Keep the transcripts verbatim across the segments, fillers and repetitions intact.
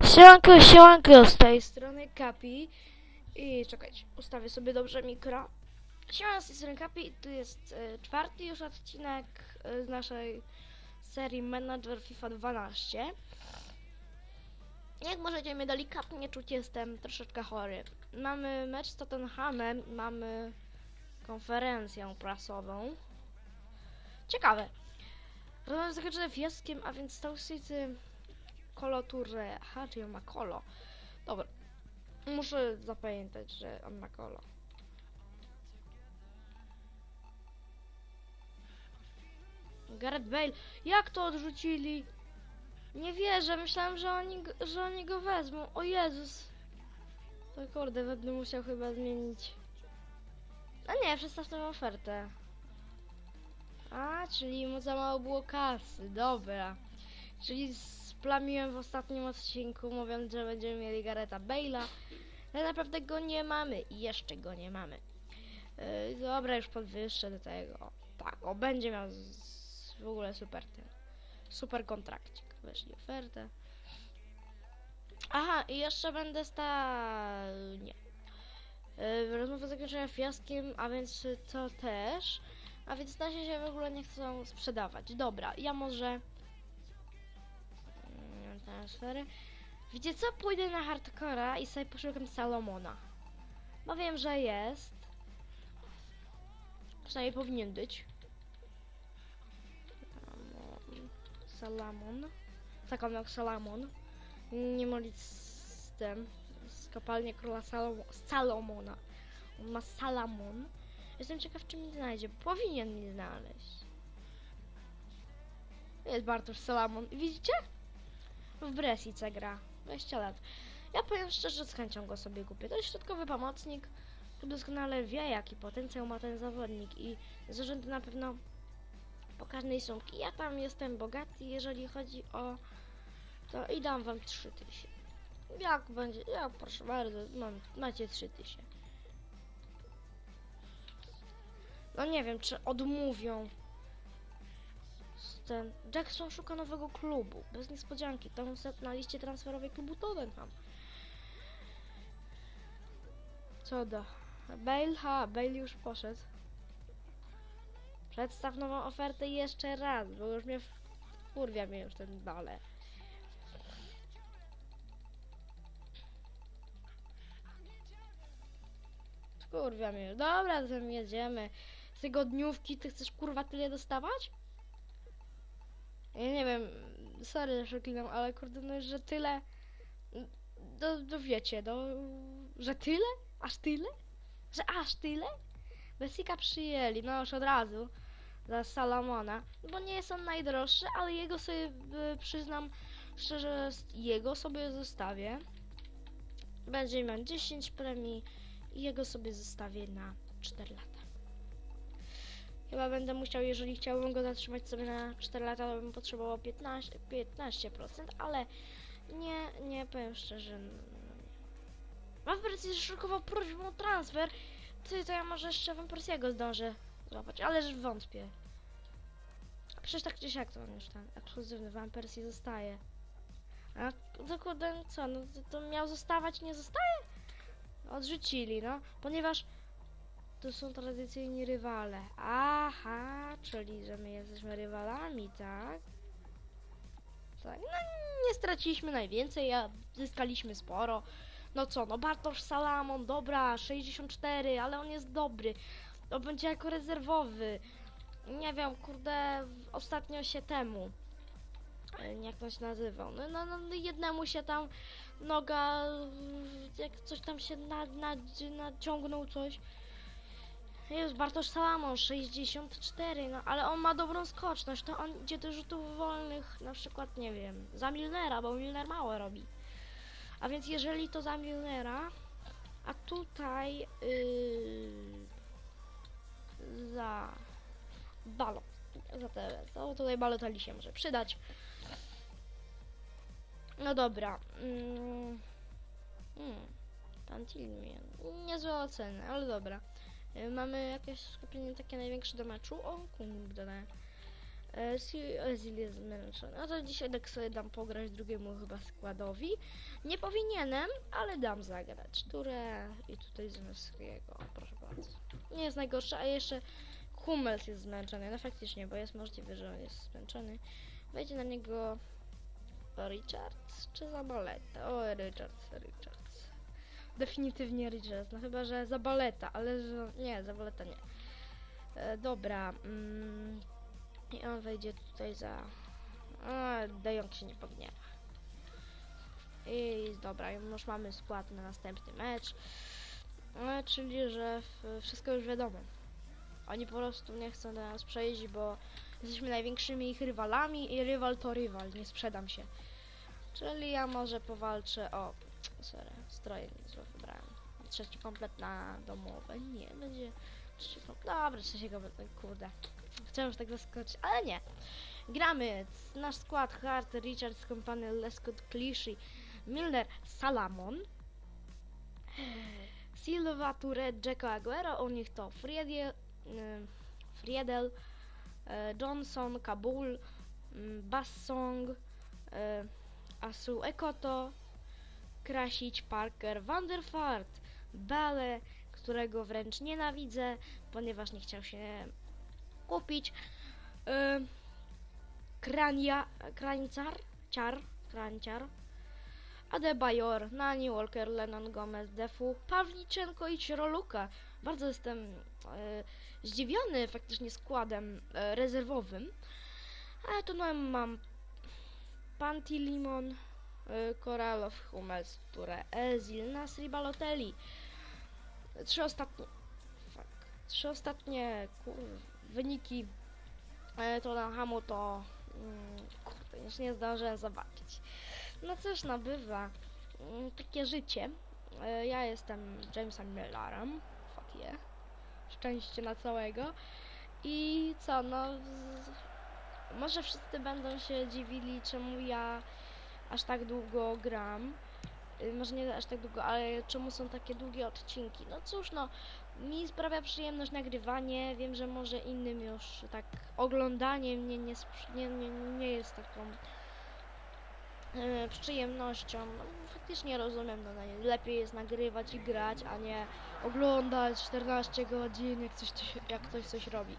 Siemanko, siemanko, z tej strony Kapi. I czekajcie, ustawię sobie dobrze mikro. Siemanko, z tej strony Kapi i tu jest e, czwarty już odcinek e, z naszej serii Manager FIFA dwanaście. Jak możecie mnie delikatnie czuć, jestem troszeczkę chory. Mamy mecz z Tottenhamem, mamy konferencję prasową. Ciekawe. Rozmawiam zakończone fiaskiem, a więc Stoke City... Kolo Turze. Aha, czyli on ma kolo. Dobra. Muszę zapamiętać, że on ma kolo. Gareth Bale. Jak to odrzucili? Nie wierzę. Myślałem, że oni, że oni go wezmą. O Jezus. To kurde, będę musiał chyba zmienić. A nie, przedstaw tę ofertę. A, czyli mu za mało było kasy. Dobra. Czyli splamiłem w ostatnim odcinku, mówiąc, że będziemy mieli Garetha Bale'a. Ale naprawdę go nie mamy i jeszcze go nie mamy. Yy, dobra, już podwyższę do tego. Tak, o, będzie miał z, z, w ogóle super ten. Super kontrakcik. Weszli ofertę. Aha, i jeszcze będę sta... nie. Yy, rozmowa zakończona fiaskiem, a więc to też. A więc na się w ogóle nie chcą sprzedawać. Dobra, ja może... transfery. Wiecie co? Pójdę na hardcora i sobie poszukam Salomona. Bo wiem, że jest. Przynajmniej powinien być. Salamon. Tak, on jak Salamon. Nie mylić z tym. Z kopalni króla Salom Salomona. On ma Salamon. Jestem ciekaw, czy mi znajdzie. Powinien mi znaleźć. Jest Bartosz Salamon. Widzicie? W Bresice gra. dwadzieścia lat. Ja powiem szczerze, z chęcią go sobie kupię. To jest środkowy pomocnik. Doskonale wie, jaki potencjał ma ten zawodnik i ze względu na pewno pokaźnej sumki. Ja tam jestem bogaty, jeżeli chodzi o to i dam wam trzy tysiące. Jak będzie? Ja proszę bardzo, mam, macie trzy tysiące. No nie wiem, czy odmówią. Ten Jackson szuka nowego klubu. Bez niespodzianki. Tam set na liście transferowej klubu Tottenham. Co da? Bale? Ha, Bale już poszedł. Przedstaw nową ofertę jeszcze raz, bo już mnie wkurwia mnie już ten Bale. Wkurwia mnie już. Dobra, tam jedziemy. Z tygodniówki ty chcesz kurwa tyle dostawać? Ja nie wiem, sorry, że przeklinam, ale kurde, no, że tyle, do, do wiecie, no, że tyle? Aż tyle? Że aż tyle? Besika przyjęli, no już od razu, za Salomona, bo nie jest on najdroższy, ale jego sobie, y, przyznam szczerze, jego sobie zostawię. Będzie miał dziesięć premii i jego sobie zostawię na cztery lata. Chyba będę musiał, jeżeli chciałbym go zatrzymać sobie na cztery lata, to bym potrzebował piętnaście procent, ale nie, nie powiem szczerze. Mam Persję szykował prośbą o transfer, ty, to ja może jeszcze Van Persiego zdążę złapać, ale że wątpię. A przecież tak czy siak to on już ten ekskluzywny Van Persie zostaje. A dokładnie co, no to, to miał zostawać, nie zostaje? Odrzucili, no, ponieważ to są tradycyjni rywale. Aha, czyli że my jesteśmy rywalami, tak? Tak, no nie straciliśmy najwięcej, a zyskaliśmy sporo. No co, no Bartosz Salamon, dobra, sześćdziesiąt cztery, ale on jest dobry. To będzie jako rezerwowy. Nie wiem, kurde, ostatnio się temu, jak to się nazywał, no, no, no jednemu się tam noga, jak coś tam się na, na, naciągnął coś. Jest Bartosz Salamon, sześćdziesiąt cztery, no ale on ma dobrą skoczność, to on idzie do rzutów wolnych, na przykład, nie wiem, za Milnera, bo Milner mało robi. A więc jeżeli to za Milnera, a tutaj yy, za Balot, za te, to tutaj Balotali się może przydać. No dobra. Mm, mm, pan Tilmian, niezłe oceny, ale dobra. Mamy jakieś skupienie takie największe do meczu. O kurde. E, Si- Ezil jest zmęczony. No to dzisiaj tak sobie dam pograć drugiemu chyba składowi. Nie powinienem, ale dam zagrać. Ture i tutaj Zeneskiego, proszę bardzo. Nie jest najgorsze, a jeszcze Hummels jest zmęczony. No faktycznie, bo jest możliwe, że on jest zmęczony. Wejdzie na niego Richards czy Zabaleta? O, Richards, Richards. Definitywnie Richards, no chyba, że Zabaleta, ale że... nie, Zabaleta nie. E, dobra, mm, i on wejdzie tutaj za... A, De Jong się nie pogniewa. I dobra, już mamy skład na następny mecz. E, czyli, że w, wszystko już wiadomo. Oni po prostu nie chcą do nas przejść, bo jesteśmy największymi ich rywalami i rywal to rywal, nie sprzedam się. Czyli ja może powalczę... O, sorry, stroje nie wybrałem. Trzeci komplet na domowe. Nie, będzie... Trzeci komplet... Dobra, trzeciego będę, kurde. Chciałem już tak zaskoczyć, ale nie. Gramy. Nasz skład: Hart, Richards, Company, Lescott, Clichy, Milner, Salamon, Silva, Touré, Dzeko, Aguero. U nich to Friedel, y, Friedel y, Johnson, Kabul, y, Bassong, y, Asu Ekoto, Krasić, Parker, Van der Vaart, Bale, którego wręcz nienawidzę, ponieważ nie chciał się kupić. Yy, Krania, Krańcar, Ciar, Krańcar, Adebayor, Nani, Walker, Lennon, Gomez, Defu, Pawliczenko i Cieroluka. Bardzo jestem yy, zdziwiony faktycznie składem yy, rezerwowym. A tu no, mam Panti, Limon, yy, Koralow, Hummels, Ture, Ezil, Nasri, Balotelli. Trzy ostatnie... Fuck. Trzy ostatnie kur, wyniki e, to na hamu to... Mm, kurde, już nie zdążyłem zobaczyć. No cóż, no bywa. Mm, takie życie. E, ja jestem Jamesem Millerem. Fuck yeah. Szczęście na całego. I co, no... Z, może wszyscy będą się dziwili, czemu ja aż tak długo gram. Może nie aż tak długo, ale czemu są takie długie odcinki? No cóż, no, mi sprawia przyjemność nagrywanie. Wiem, że może innym już tak oglądanie mnie nie, nie, nie, nie jest taką e, przyjemnością. No, faktycznie rozumiem, no, lepiej jest nagrywać i grać, a nie oglądać czternaście godzin, jak, coś, jak ktoś coś robi.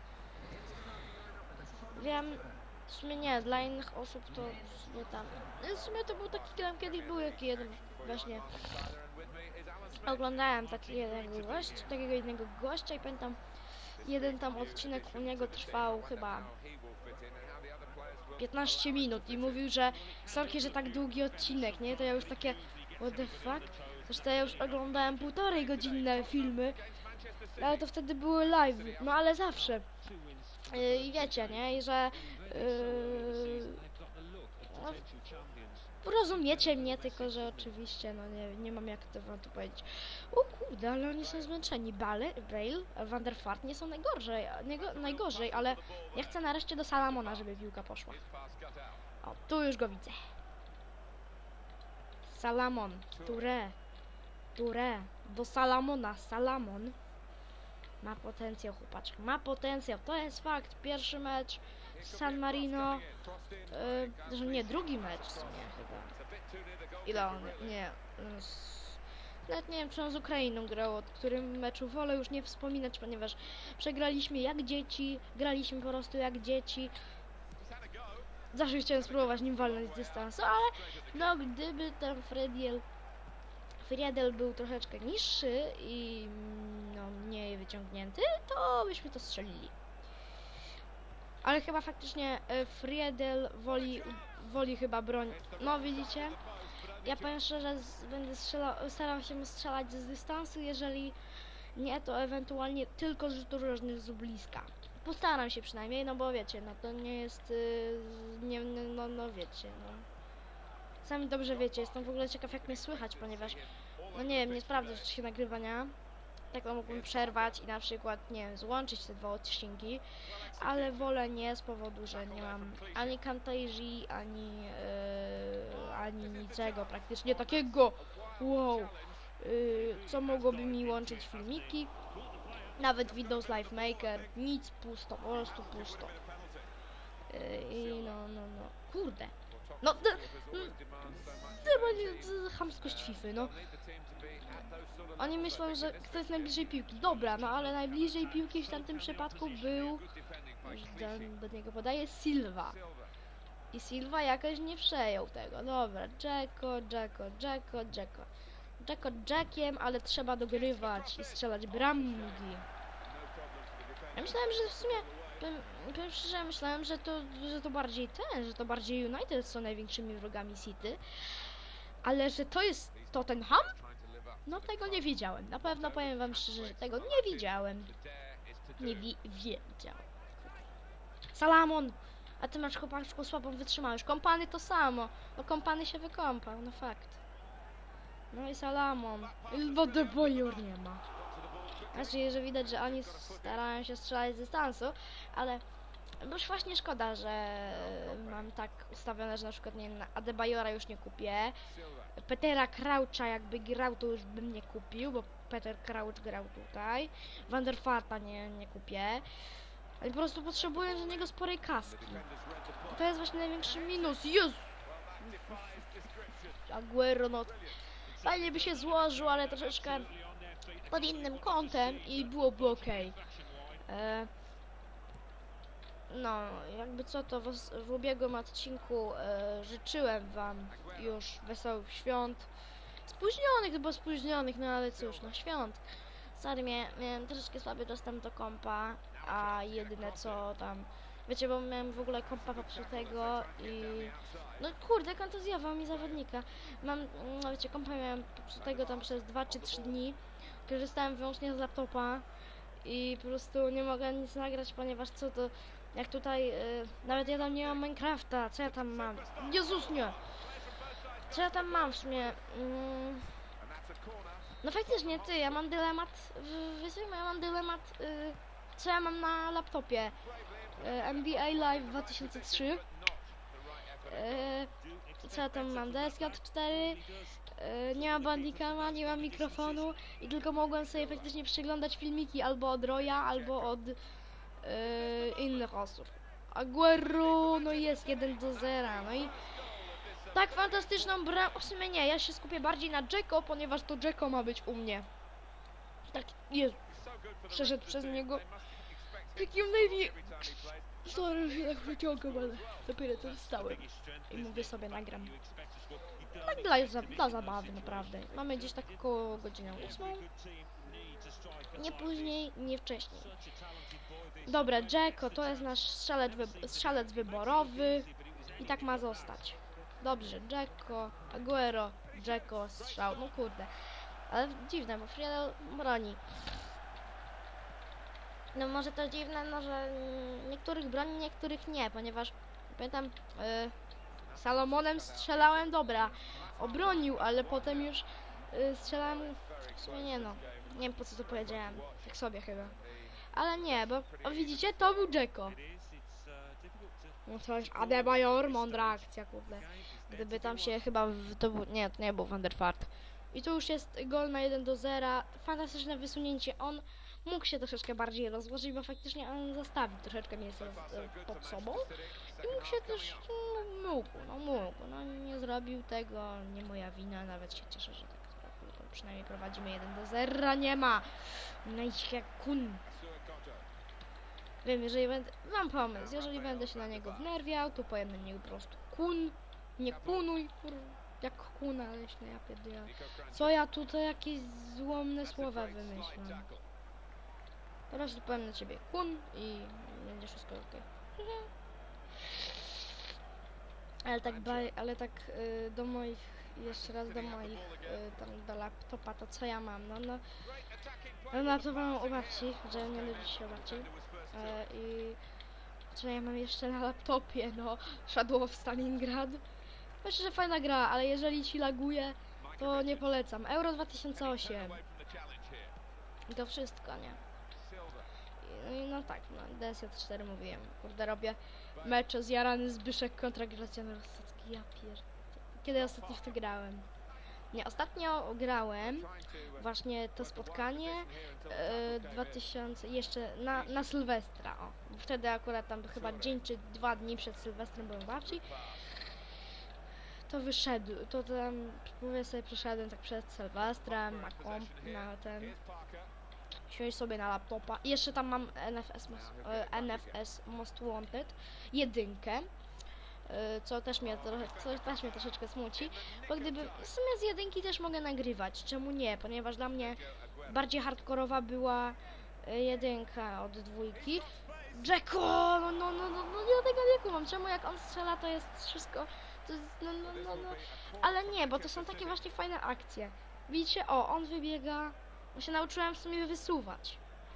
Wiem, w sumie nie, dla innych osób to w sumie tam... W sumie to był taki tam, kiedyś był jaki jeden właśnie... Oglądałem taki jeden gość, takiego jednego gościa i pamiętam, jeden tam odcinek u niego trwał chyba piętnaście minut i mówił, że sorki, że tak długi odcinek, nie? To ja już takie, what the fuck? Zresztą ja już oglądałem półtorej godzinne filmy, ale to wtedy były live, no ale zawsze. Yy, I wiecie, nie? I że... Yy, no, rozumiecie mnie, tylko że oczywiście, no nie, nie mam jak to wam tu powiedzieć. O kurde, ale oni są zmęczeni. Bale, Bale, Van der Vaart nie są najgorzej, nie, najgorzej, ale ja chcę nareszcie do Salamona, żeby piłka poszła. O, tu już go widzę. Salamon, Touré, Touré, do Salamona, Salamon. Ma potencjał, chłopaczek, ma potencjał, to jest fakt. Pierwszy mecz San Marino, yy, że nie, drugi mecz w sumie chyba. Ile on, nie, z, nawet nie wiem, czy on z Ukrainą grał, o którym meczu wolę już nie wspominać, ponieważ przegraliśmy jak dzieci, graliśmy po prostu jak dzieci. Zawsze chciałem spróbować nim walnąć z dystansu, ale no gdyby ten Friedel, Friedel był troszeczkę niższy i no mniej wyciągnięty, to byśmy to strzelili. Ale chyba faktycznie e, Friedel woli, woli chyba broń. No widzicie? Ja powiem szczerze, z, będę strzelał, starał się strzelać z dystansu, jeżeli nie, to ewentualnie tylko z rzutów rożnych z bliska. Postaram się przynajmniej, no bo wiecie, no to nie jest, y, nie, no, no wiecie, no. Sami dobrze wiecie, jestem w ogóle ciekaw jak mnie słychać, ponieważ, no nie wiem, nie sprawdzę w czasie nagrywania. Tak to mógłbym przerwać i na przykład, nie wiem, złączyć te dwa odcinki, ale wolę nie z powodu, że nie mam ani Camtasia, ani, yy, ani niczego praktycznie takiego, wow, yy, co mogłoby mi łączyć filmiki, nawet Windows Live Maker, nic, pusto, po prostu pusto. Yy, I no, no, no, kurde. No, d- n- d- d- chamskość Fify, no. Oni myślą, że kto jest najbliżej piłki. Dobra, no ale najbliżej piłki w tamtym przypadku był, do, do niego podaje Silva. I Silva jakoś nie przejął tego. Dobra, Dzeko, Dzeko, Dzeko, Dzeko. Dzeko Jackiem, ale trzeba dogrywać i strzelać bramki. Ja myślałem, że w sumie, powiem, powiem szczerze, myślałem, że to, że to bardziej ten, że to bardziej United są największymi wrogami City. Ale że to jest Tottenham? No tego nie wiedziałem. Na pewno powiem wam szczerze, że tego nie widziałem. Nie wi wiedziałem. Salamon! A ty masz chłopaczku słabą wytrzymałość. Kompany to samo. Bo kompany się wykąpał, no fakt. No i Salamon. Bo De Boer nie ma. Znaczy, że widać, że oni starają się strzelać z dystansu, ale już właśnie szkoda, że mam tak ustawione, że na przykład nie wiem, na Adebayora już nie kupię. Petera Croucha jakby grał, to już bym nie kupił, bo Peter Crouch grał tutaj. Van der Vaarta nie, nie kupię. Ale po prostu potrzebuję do niego sporej kaski. To jest właśnie największy minus. Jezu! Aguero, no fajnie by się złożył, ale troszeczkę pod innym kątem i byłoby ok. E, no, jakby co to w, w ubiegłym odcinku e, życzyłem wam już wesołych świąt. Spóźnionych, bo spóźnionych, no ale cóż, no świąt. Sorry, miałem, miałem troszeczkę słaby dostęp do kompa, a jedyne co tam... Wiecie, bo miałem w ogóle kompa popsutego i... No kurde, kontuzjował mi zawodnika. Mam, no wiecie, kompa miałem popsutego tam przez dwa czy trzy dni. Korzystałem wyłącznie z laptopa i po prostu nie mogę nic nagrać, ponieważ co to... Jak tutaj... Yy, nawet ja tam nie mam Minecrafta, co ja tam mam? Jezus, nie! Co ja tam mam w sumie? Mm. No faktycznie, ty, ja mam dylemat, wiecie, ja mam dylemat, yy, co ja mam na laptopie. Yy, N B A Live dwa tysiące trzy. Yy, co ja tam mam? D S J cztery. Yy, nie mam bandicama, nie mam mikrofonu i tylko mogłem sobie faktycznie przeglądać filmiki albo od Roya, albo od yy, innych osób. Aguero, no jest jeden do zera, no i tak fantastyczną bramkę, w sumie nie, ja się skupię bardziej na Dzeko, ponieważ to Dzeko ma być u mnie. Tak, Jezu, przeszedł przez niego. Takim największym... Sorry, że tak wyciągam, ale dopiero co wstałem. I mówię sobie, nagram. Tak dla, dla zabawy, naprawdę. Mamy gdzieś tak około godziny ósmej. Nie później, nie wcześniej. Dobra, Dzeko to jest nasz strzelec, wy strzelec wyborowy. I tak ma zostać. Dobrze, Dzeko, Aguero, Dzeko, strzał, no kurde. Ale dziwne, bo Friedel broni. No może to dziwne, no że niektórych broni, niektórych nie, ponieważ pamiętam, yy, Salomonem strzelałem, dobra, obronił, ale potem już yy, strzelałem, w sumie nie no, nie wiem po co to powiedziałem, tak sobie chyba. Ale nie, bo o, widzicie, to był Dzeko. No coś, Adebayor, mądra akcja, kurde. Gdyby tam się chyba, w, to był, nie, to nie był Van der Vaart. I tu już jest gol na jeden do zera, fantastyczne wysunięcie, on mógł się troszeczkę bardziej rozłożyć, bo faktycznie on zostawił troszeczkę miejsca pod sobą. I mógł się też, no, mógł, no mógł, no nie zrobił tego, nie moja wina, nawet się cieszę, że tak zrobił, to przynajmniej prowadzimy jeden do zera, nie ma. No i jak kun. Wiem, jeżeli będę, mam pomysł, jeżeli będę się na niego wnerwiał, to powiem na niego po prostu kun, nie kunuj, kur, jak kuna leśna, ja pierdolę. Co ja tutaj jakieś złomne słowa wymyślam. Teraz powiem na ciebie kun i będzie wszystko ok. Ale tak, baj, ale tak y, do moich, jeszcze raz do moich, y, tam do laptopa, to co ja mam, no no. No laptopa mam u babci, że nie lubi się u babci. E, I co ja mam jeszcze na laptopie, no Shadow of Stalingrad. Myślę, że fajna gra, ale jeżeli ci laguje, to nie polecam. Euro dwa tysiące osiem. I to wszystko, nie? I, no tak, no D S J cztery mówiłem. Kurde, robię mecze zjarany Zbyszek kontra Gracjan Rostocki. Ja pierd... Kiedy ostatnio w to grałem? Nie, ostatnio grałem właśnie to spotkanie e, dwa tysiące, jeszcze na, na Sylwestra, o. Wtedy akurat tam chyba dzień czy dwa dni przed Sylwestrem byłem babci. To wyszedł, to tam, mówię sobie, przeszedłem tak przed Sylwestrem na komp, na ten, siąść sobie na laptopa. I jeszcze tam mam N F S, e, N F S Most Wanted, jedynkę. Co też, mnie trochę, co też mnie troszeczkę smuci, bo gdyby w sumie z jedynki też mogę nagrywać, czemu nie, ponieważ dla mnie bardziej hardkorowa była jedynka od dwójki. Jacko, no no no no, no ja tego nie kumam, czemu jak on strzela to jest wszystko, to jest, no no no no, ale nie, bo to są takie właśnie fajne akcje. Widzicie, o, on wybiega, ja się nauczyłem w sumie wysuwać.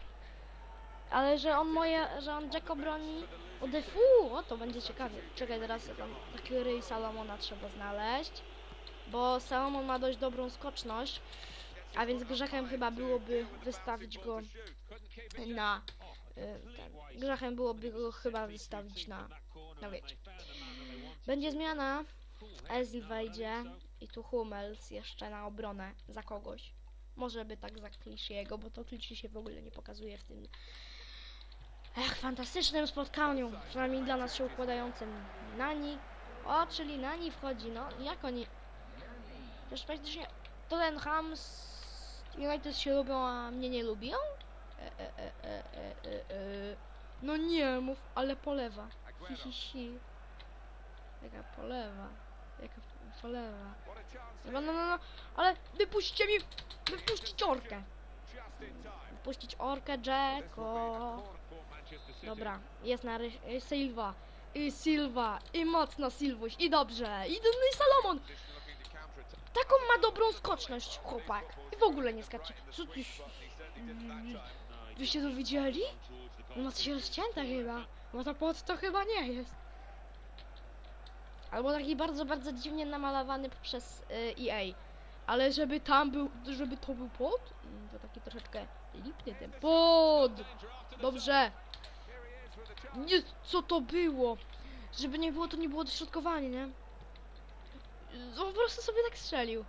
Ale że on moje, że on Jacko broni o defu, o to będzie ciekawie. Czekaj, teraz tam taki ryj Salomona trzeba znaleźć, bo Salomon ma dość dobrą skoczność, a więc grzechem chyba byłoby wystawić go na, y, ten, grzechem byłoby go chyba wystawić na, no wiecie. Będzie zmiana, Ezil wejdzie i tu Hummels jeszcze na obronę za kogoś. Może by tak za Klishiego, bo to Klishi się w ogóle nie pokazuje w tym Ech, fantastycznym spotkaniu, przynajmniej dla nas się układającym. Nani, o, czyli Nani wchodzi, no, jak oni, przecież praktycznie Tottenham z United się lubią, a mnie nie lubią? E, e, e, e, e, e. No nie mów, ale polewa, hi, hi, hi. Jaka polewa, jaka polewa, no, no, no, no, ale wypuśćcie mi, wypuścić orkę, wypuścić orkę, Jacko. Dobra, jest na ry- Silva i Silva i mocno Silvuś i dobrze i, no i Salomon. Taką ma dobrą skoczność chłopak i w ogóle nie skacze. Co ty? Wyście to widzieli? No ma coś rozcięte chyba, bo to pod to chyba nie jest. Albo taki bardzo, bardzo dziwnie namalowany przez y, E A. Ale żeby tam był, żeby to był pod, to taki troszeczkę lipny ten pod. Dobrze. Nie, co to było? Żeby nie było, to nie było dośrodkowanie, nie? On po prostu sobie tak strzelił.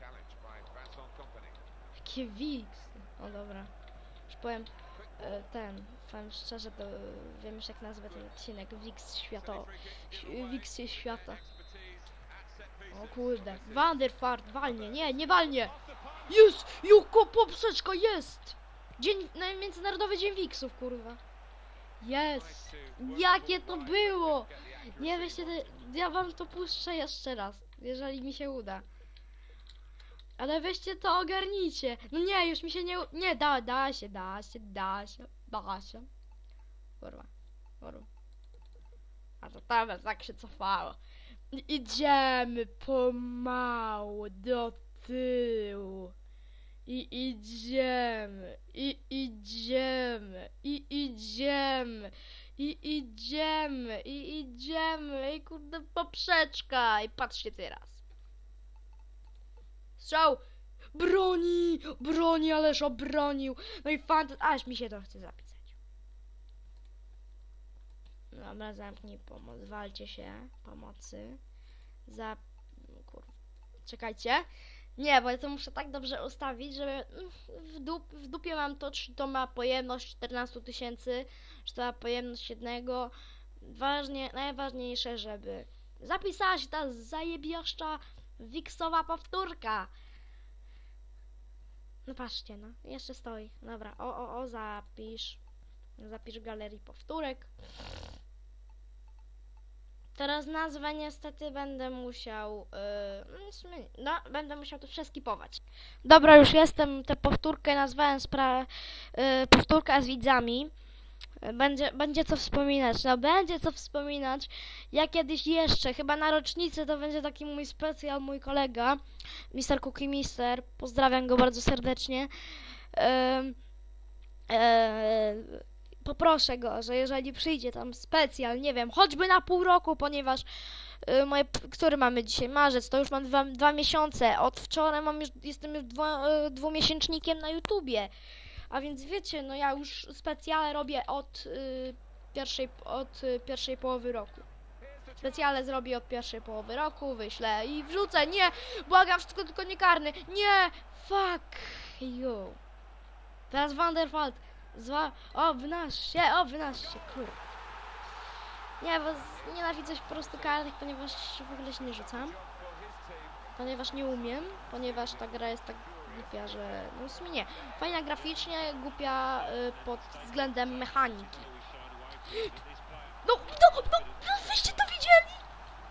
Jakie Wix. O dobra. Już powiem e, ten, powiem szczerze, to wiem już jak nazwę ten odcinek. Wix świata. Wix świata. O kurde. Wanderfart, walnie, nie, nie walnie. Jest! Juko, poprzeczka, jest! Dzień, Międzynarodowy Dzień Wixów, kurwa. Jest! Jakie to było! Nie wiecie, ja wam to puszczę jeszcze raz, jeżeli mi się uda. Ale weźcie to, ogarnijcie. No nie, już mi się nie... Nie, da, da się, da się, da się, da się. Kurwa, kurwa. A to tam tak się cofało. Idziemy pomału do tyłu. I idziemy, i idziemy, i idziemy, i idziemy, i idziemy, i kurde poprzeczka, i patrzcie teraz. Strzał! Broni! Broni, ależ obronił! No i fant... aż mi się to chce zapisać. Dobra, zamknij pomoc, walcie się, pomocy. Za... kurwa. Czekajcie. Nie, bo ja to muszę tak dobrze ustawić, żeby w, dup, w dupie mam to, czy to ma pojemność czternaście tysięcy, czy to ma pojemność jednego. Ważnie, najważniejsze, żeby zapisała się ta zajebiaszcza Wixowa powtórka. No patrzcie, no, jeszcze stoi. Dobra, o, o, o, zapisz. Zapisz w galerii powtórek. Teraz nazwę niestety będę musiał, yy, no, będę musiał to przeskipować. Dobra, już jestem, tę powtórkę nazwałem spra- yy, powtórka z widzami. Będzie, będzie co wspominać, no będzie co wspominać. Ja kiedyś jeszcze, chyba na rocznicę to będzie taki mój specjal, mój kolega, mister Cookie Mister, pozdrawiam go bardzo serdecznie. Yy, yy, Poproszę go, że jeżeli przyjdzie tam specjal, nie wiem, choćby na pół roku, ponieważ y, moje, który mamy dzisiaj, marzec, to już mam dwa, dwa miesiące, od wczoraj mam już, jestem już dwu, y, dwumiesięcznikiem na YouTubie, a więc wiecie, no ja już specjale robię od, y, pierwszej, od y, pierwszej połowy roku. Specjalne zrobię od pierwszej połowy roku, wyślę i wrzucę. Nie! Błagam, wszystko tylko nie karny. Nie! Fuck you. Teraz Vanderfalt. Zła... O, wynasz się, o, wynasz się, kurwa. Nie, bo z... nienawidzę po prostu karnych, ponieważ w ogóle się nie rzucam. Ponieważ nie umiem, ponieważ ta gra jest tak głupia, że... No w sumie nie. Fajna graficznie, głupia y, pod względem mechaniki. No, no, no, no, wyście to widzieli?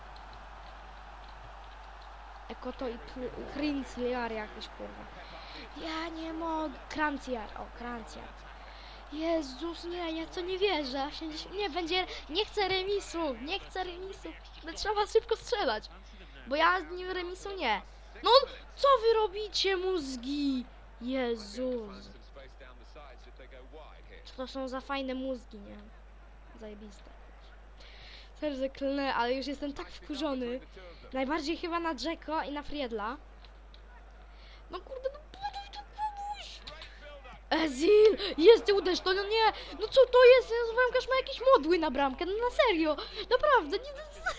Eko to i Krincliar jakiś, kurwa. Ja nie mogę. Krancjar, o, Krancjar. Jezus, nie, ja to nie wierzę. Nie, będzie, nie chcę remisu, nie chcę remisu. Trzeba szybko strzelać. Bo ja nie remisu nie. No, co wy robicie, mózgi? Jezus. Co to są za fajne mózgi, nie? Zajebiste. Serce klnę, ale już jestem tak wkurzony. Najbardziej chyba na Jacko i na Friedla. No kurde, no buduj to, buduś! Ezil! Jest, ty uderz to, no nie! No co to jest? Ja bramkarz ma jakieś modły na bramkę, no na serio! Naprawdę, nie...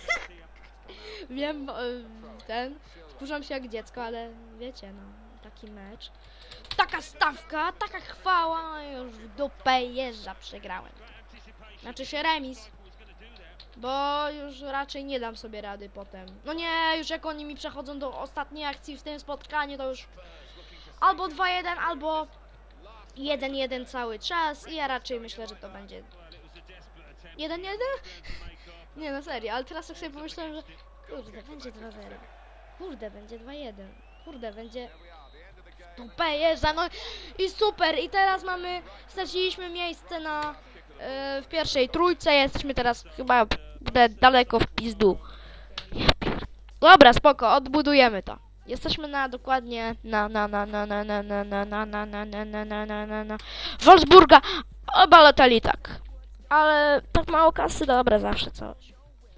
Wiem, ten... Wkurzam się jak dziecko, ale wiecie, no, taki mecz. Taka stawka, taka chwała, już w dupę jeżdża, przegrałem. Znaczy się remis. Bo już raczej nie dam sobie rady potem. No nie, już jak oni mi przechodzą do ostatniej akcji w tym spotkaniu, to już albo dwa jeden, albo jeden jeden cały czas. I ja raczej myślę, że to będzie jeden jeden? Nie, no serio, ale teraz tak sobie pomyślałem, że kurde, będzie dwa zero. Kurde, będzie dwa jeden. Kurde, będzie... Dupę jeżdża, no i super. I teraz mamy, straciliśmy miejsce na... Yy, w pierwszej trójce, jesteśmy teraz chyba daleko w pizdu. Dobra, spoko, odbudujemy to. Jesteśmy na dokładnie na na na na na na na na na na na na na na na na na Wolfsburga. Obalotali tak. Ale tak mało kasy, dobra, zawsze coś.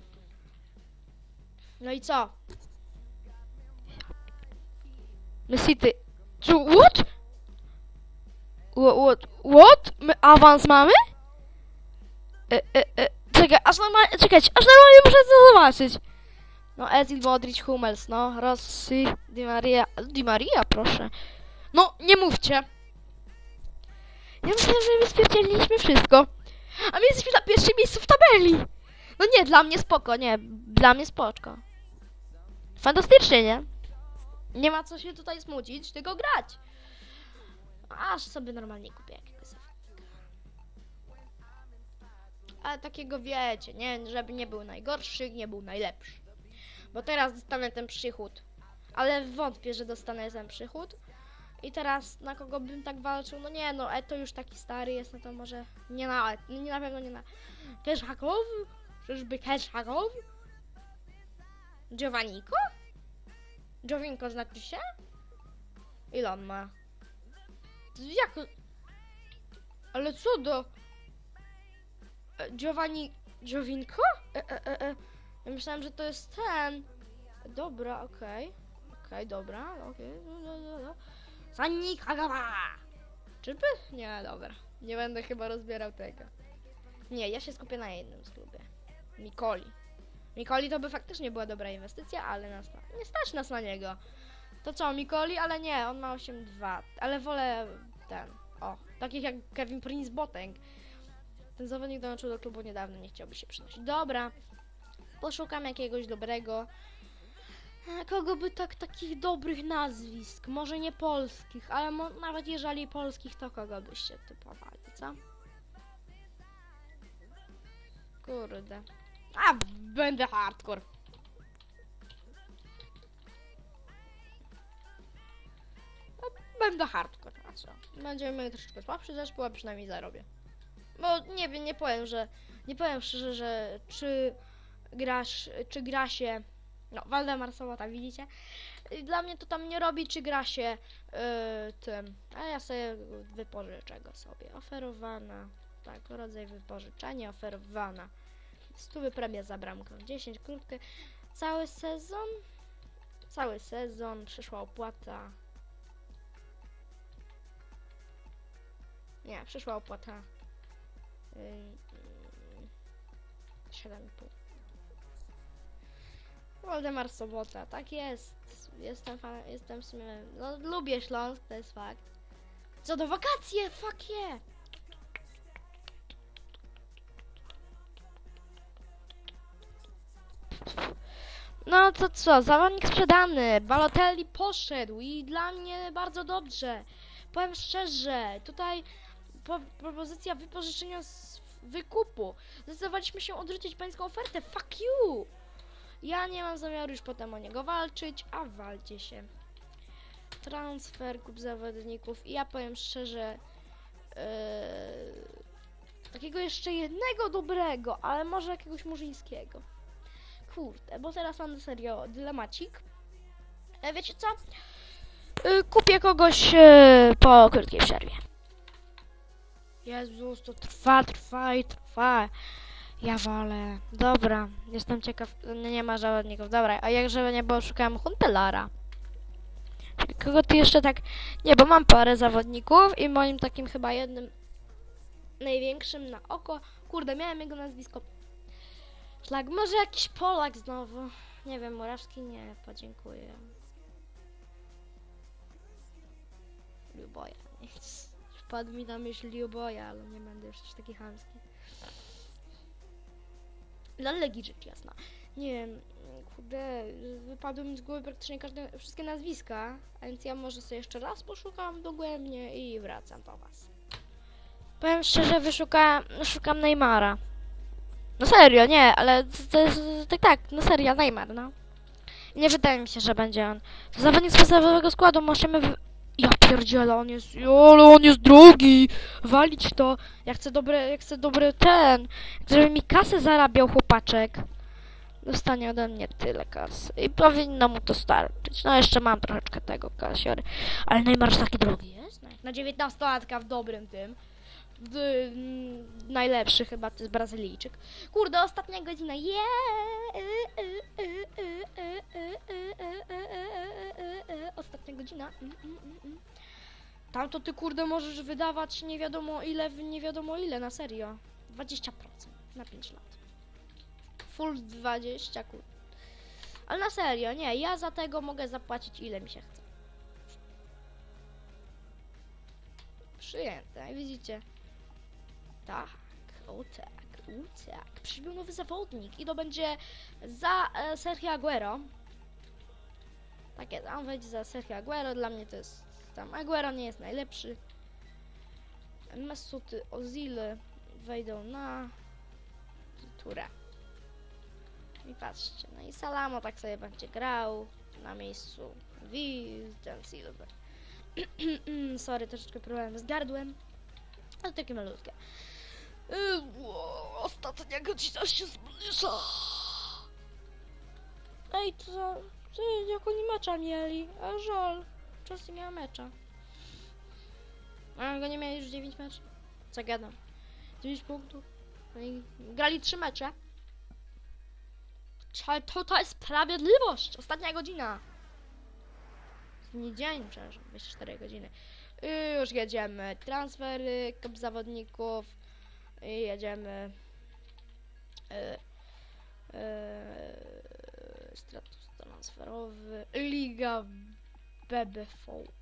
No i co? My City. What? What? What? My awans mamy? E, e, e, czekaj, aż normalnie, czekajcie, aż normalnie muszę to zobaczyć. No, Ezil, Modric, Hummels, no, Rossi, Di Maria, Di Maria, proszę. No, nie mówcie. Ja myślałem, że my stwierdziliśmy wszystko. A my jesteśmy na pierwszym miejscu w tabeli. No nie, dla mnie spoko, nie, dla mnie spoczko. Fantastycznie, nie? Nie ma co się tutaj smucić, tylko grać. Aż sobie normalnie kupię jakiegoś zawodnika. Ale takiego wiecie, nie? Żeby nie był najgorszy, nie był najlepszy. Bo teraz dostanę ten przychód. Ale wątpię, że dostanę ten przychód. I teraz na kogo bym tak walczył? No nie, no Eto już taki stary jest, no to może nie na Eto, nie na pewno nie na Keshakow? Czyżby Keshakow? Giovanniko? Giovinko znaczy się? Ile on ma? Jak? Ale co do... Giovanni... Giovinko? E, e, e, e. Ja myślałem, że to jest ten. Dobra, okej. Okay. Okej, okay, dobra, okej. Okay. Sanni Kagawa! Czyby? Nie, dobra. Nie będę chyba rozbierał tego. Nie, ja się skupię na jednym klubie. Mikoli. Mikoli to by faktycznie była dobra inwestycja, ale nas na... nie stać nas na niego. To co, Mikoli? Ale nie, on ma osiem dwa. Ale wolę ten. O, takich jak Kevin Prince Boateng. Ten zawodnik dołączył do klubu niedawno, nie chciałby się przynosić. Dobra. Poszukam jakiegoś dobrego. Kogo by tak takich dobrych nazwisk? Może nie polskich, ale mo nawet jeżeli polskich, to kogo byście typowali, co? Kurde. A, będę hardcore. No, będę hardcore, a co? Będziemy mieli troszeczkę słabszy zespół, a przynajmniej zarobię. Bo nie wiem, nie powiem, że... Nie powiem szczerze, że czy grasz, czy gra się... No, Waldemar Sobota, widzicie? Dla mnie to tam nie robi, czy gra się yy, tym. A ja sobie wypożyczę go sobie. Oferowana. Tak, rodzaj wypożyczenia, oferowana. Stówy premia za bramkę. dziesięć krótkie. Cały sezon? Cały sezon. Przyszła opłata. Nie, przyszła opłata. Yy, siedem i pół. Waldemar Sobota, tak jest. Jestem fan, jestem w sumie, no lubię Śląsk, to jest fakt. Co do wakacje, fuck yeah! No to co, zawodnik sprzedany, Balotelli poszedł i dla mnie bardzo dobrze. Powiem szczerze, tutaj po, propozycja wypożyczenia z wykupu. Zdecydowaliśmy się odrzucić pańską ofertę, fuck you! Ja nie mam zamiaru już potem o niego walczyć, a walcie się. Transfer, kup zawodników i ja powiem szczerze, yy, takiego jeszcze jednego dobrego, ale może jakiegoś murzyńskiego. Kurde, bo teraz mam serio dylemacik. E, wiecie co? Yy, kupię kogoś yy, po krótkiej przerwie. Jezus, to trwa, trwa i trwa. Ja wolę. Dobra, jestem ciekaw. Nie, nie ma zawodników. Dobra, a jakże nie było, szukałem Huntelara. Kogo ty jeszcze tak... Nie, bo mam parę zawodników i moim takim chyba jednym największym na oko... Kurde, miałem jego nazwisko. Szlak, może jakiś Polak znowu. Nie wiem, Morawski nie, podziękuję. Luboja. Wpadł mi na myśl Luboja, ale nie będę już też taki chamski. Dla Legii rzecz jasna. Nie wiem, kurde, wypadły mi z głowy praktycznie każde, wszystkie nazwiska, a więc ja może sobie jeszcze raz poszukam dogłębnie i wracam po was. Powiem szczerze, wyszukałem, szukam Neymara. No serio, nie, ale to jest, tak, tak, no serio, Neymar, no. Nie wydaje mi się, że będzie on. To zawodnik z podstawowego składu, możemy... W... Ja pierdzielę, on jest... Ale on jest drogi! Walić to! Ja chcę dobre, ja chcę dobry ten... Żeby mi kasę zarabiał chłopaczek. Dostanie ode mnie tyle kasy. I powinno mu to starczyć. No jeszcze mam troszeczkę tego kasiory. Ale Neymar jest taki drogi jest. Na dziewiętnastolatka w dobrym tym. W, mm, najlepszy chyba to jest Brazylijczyk. Kurde, ostatnia godzina. Ostatnia godzina. Tam to ty kurde możesz wydawać nie wiadomo ile w nie wiadomo ile, na serio. dwadzieścia procent na pięć lat. Full dwadzieścia kurde. Ale na serio, nie, ja za tego mogę zapłacić ile mi się chce. Przyjęte, widzicie. Tak, o tak, o tak. Przybył nowy zawodnik i to będzie za e, Sergio Aguero. Tak jest, on wejdzie za Sergio Aguero, dla mnie to jest tam Aguero nie jest najlepszy. Mesuty, Ozil wejdą na turę. I patrzcie, no i Salamo tak sobie będzie grał na miejscu Wilton Silva. Sorry, troszeczkę problem z gardłem. Ale takie malutkie. Yy, ostatnia godzina się zbliża. Ej, to, to jak oni mecza mieli? A żal. Chelsea miała mecza. A go nie mieli już dziewięć meczów? Co gadam? dziewięć punktów. No i grali trzy mecze. Ale to, to jest sprawiedliwość. Ostatnia godzina. Nie dzień, przepraszam. dwadzieścia cztery godziny. I już jedziemy. Transfery, kup zawodników. I jedziemy. Yy, yy, status transferowy. Liga B B V. Yy,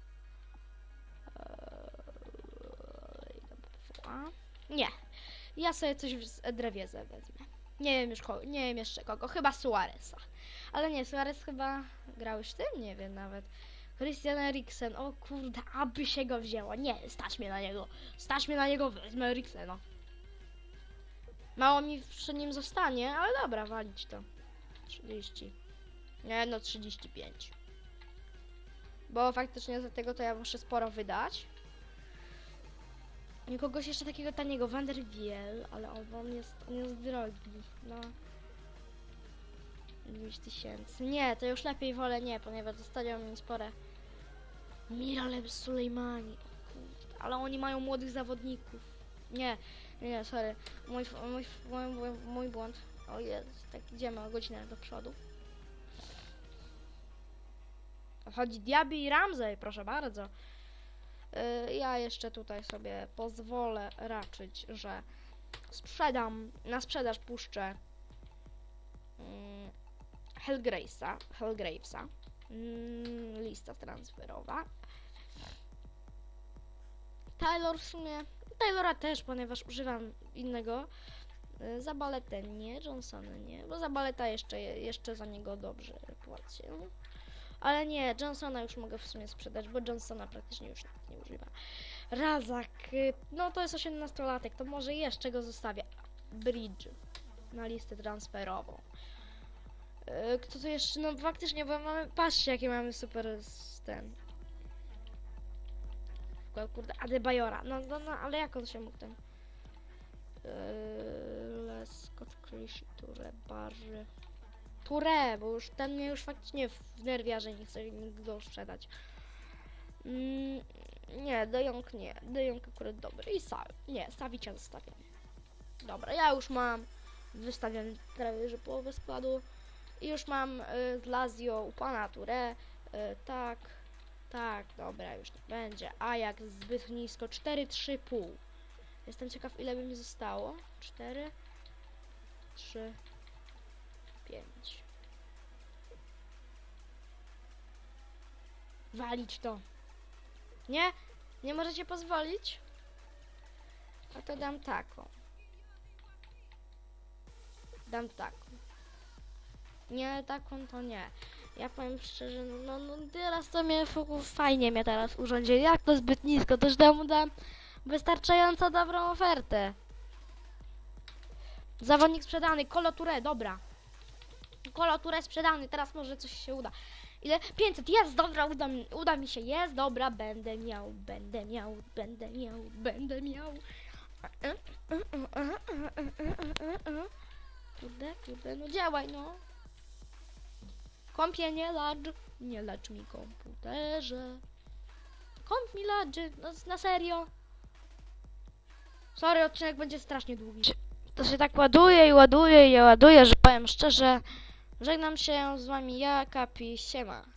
Liga B B V A. Nie. Ja sobie coś z Edrewieze wezmę. Nie wiem już kogo, nie wiem jeszcze kogo, chyba Suareza. Ale nie, Suarez chyba grał już tym, nie wiem nawet. Christian Eriksen, o kurde, aby się go wzięło. Nie, stać mnie na niego. Stać mnie na niego, wezmę Eriksena. Mało mi przy nim zostanie, ale dobra, walić to. trzydzieści. Nie, no trzydzieści pięć. Bo faktycznie za tego to ja muszę sporo wydać. I kogoś jeszcze takiego taniego, Van der Wiel, ale on, on, jest, on jest drogi, no. dziewięć tysięcy. Nie, to już lepiej wolę nie, ponieważ zostawią mi spore. Miralem Sulejmani, ale oni mają młodych zawodników. Nie, nie, sorry, mój, mój, mój, mój, mój błąd. O jest, tak idziemy o godzinę do przodu. Chodzi Diaby i Ramsey, proszę bardzo. Ja jeszcze tutaj sobie pozwolę raczyć, że sprzedam, na sprzedaż puszczę Hellgravesa, Hellgravesa. Mm, lista transferowa. Taylor w sumie, Taylora też, ponieważ używam innego. Y, Za baletę nie, Johnsona nie, bo za baleta jeszcze, jeszcze za niego dobrze płacę. Ale nie, Johnsona już mogę w sumie sprzedać, bo Johnsona praktycznie już nikt nie używa. Razak, y, no to jest osiemnastolatek, to może jeszcze go zostawię. Bridge na listę transferową. Y, Kto tu jeszcze, no faktycznie, bo mamy, patrzcie jakie mamy super s- ten. Kurde, Adebayora, no, no, no, ale jak on się mógł ten... Yy, Lescott, Clichy, Touré, Barry... Touré, bo już ten mnie już faktycznie wnerwia, że nie chce nikt go sprzedać. Mm, nie, De Jong nie, De Jong akurat dobry. I Savi, nie, Savicia zostawiam. Dobra, ja już mam wystawiony prawie że połowę składu. I już mam y, z Lazio u pana Touré, y, tak, tak, dobra, już nie będzie. A jak zbyt nisko, cztery trzy pół. Jestem ciekaw, ile by mi zostało. cztery, trzy, pięć. Walić to. Nie? Nie możecie pozwolić? A to dam taką. Dam taką. Nie, taką to nie. Ja powiem szczerze, no, no teraz to mnie f- fajnie mnie teraz urządzili. Jak to zbyt nisko? Też temu dam wystarczająco dobrą ofertę. Zawodnik sprzedany, Kolo Touré, dobra. Kolo Touré sprzedany, teraz może coś się uda. Ile? pięćset, jest, dobra, uda mi, uda mi się, jest, dobra, będę miał, będę miał, będę miał, będę miał. Kurde, kurde, no działaj, no. Kompie nie lecz, nie lecz mi komputerze. Komp mi leczy, no na serio. Sorry, odcinek będzie strasznie długi. To się tak ładuje i ładuje i ładuje, że powiem szczerze, żegnam się z wami ja, Kapi, siema.